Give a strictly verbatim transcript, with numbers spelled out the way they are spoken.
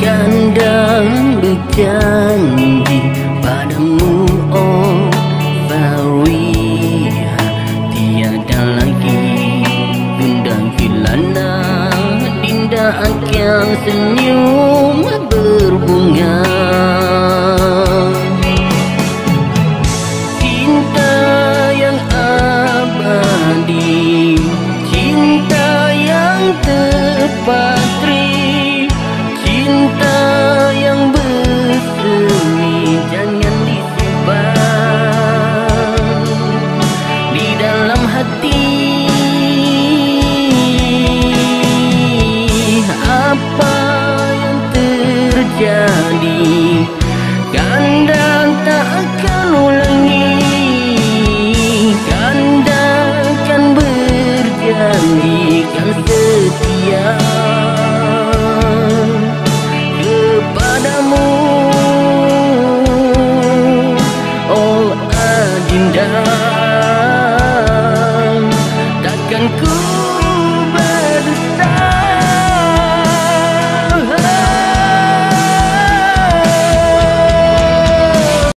Kanda berjanji padamu, oh Faria, tiada lagi gundah gulana, dinda akan senyum berbunga. Cinta yang abadi, cinta yang terpatri, cinta yang bersemi jangan disimpan di dalam hati. Apa yang terjadi, Kanda tak